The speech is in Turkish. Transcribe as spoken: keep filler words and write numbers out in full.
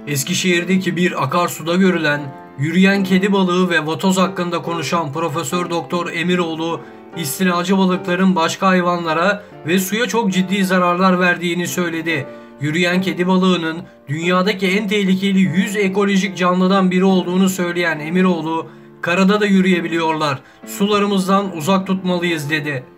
Eskişehir'deki bir akarsuda görülen yürüyen kedi balığı ve vatoz hakkında konuşan Profesör Doktor Emiroğlu, istilacı balıkların başka hayvanlara ve suya çok ciddi zararlar verdiğini söyledi. Yürüyen kedi balığının dünyadaki en tehlikeli yüz ekolojik canlıdan biri olduğunu söyleyen Emiroğlu, karada da yürüyebiliyorlar, sularımızdan uzak tutmalıyız dedi.